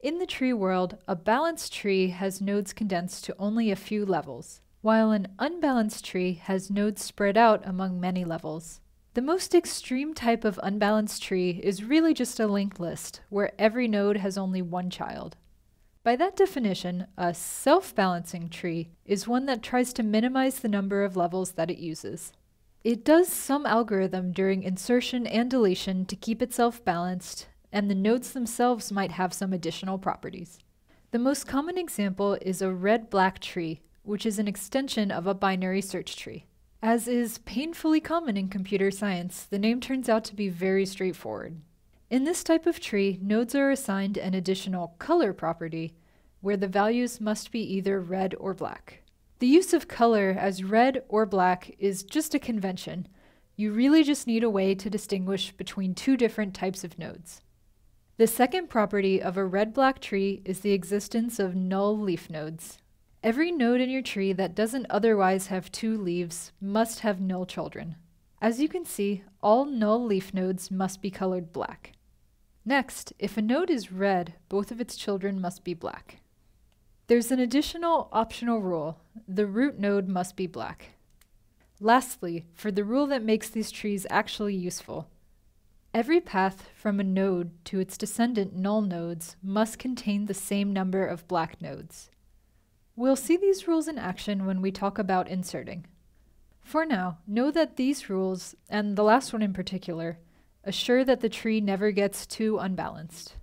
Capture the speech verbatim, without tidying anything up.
In the tree world, a balanced tree has nodes condensed to only a few levels, while an unbalanced tree has nodes spread out among many levels. The most extreme type of unbalanced tree is really just a linked list, where every node has only one child. By that definition, a self-balancing tree is one that tries to minimize the number of levels that it uses. It does some algorithm during insertion and deletion to keep itself balanced, and the nodes themselves might have some additional properties. The most common example is a red-black tree, which is an extension of a binary search tree. As is painfully common in computer science, the name turns out to be very straightforward. In this type of tree, nodes are assigned an additional color property, where the values must be either red or black. The use of color as red or black is just a convention. You really just need a way to distinguish between two different types of nodes. The second property of a red-black tree is the existence of null leaf nodes. Every node in your tree that doesn't otherwise have two leaves must have null children. As you can see, all null leaf nodes must be colored black. Next, if a node is red, both of its children must be black. There's an additional optional rule: the root node must be black. Lastly, for the rule that makes these trees actually useful, every path from a node to its descendant null nodes must contain the same number of black nodes. We'll see these rules in action when we talk about inserting. For now, know that these rules, and the last one in particular, assure that the tree never gets too unbalanced.